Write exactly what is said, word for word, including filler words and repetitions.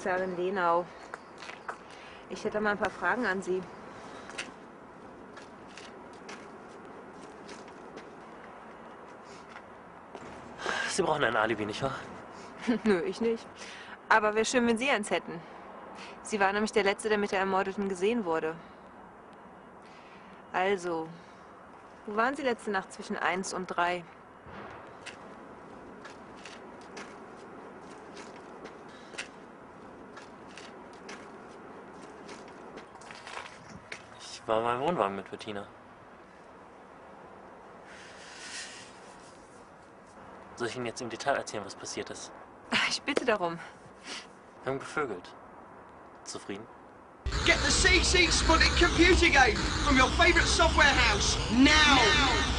Kommissarin Lenau. Ich hätte mal ein paar Fragen an Sie. Sie brauchen ein Alibi, nicht wahr? Nö, ich nicht. Aber wäre schön, wenn Sie eins hätten. Sie war nämlich der Letzte, der mit der Ermordeten gesehen wurde. Also, wo waren Sie letzte Nacht zwischen eins und drei? Ich war in meinem Wohnwagen mit Bettina. Soll ich Ihnen jetzt im Detail erzählen, was passiert ist? Ich bitte darum. Wir haben gevögelt. Zufrieden? Get the C C Sputnik computer game from your favorite software house now. now.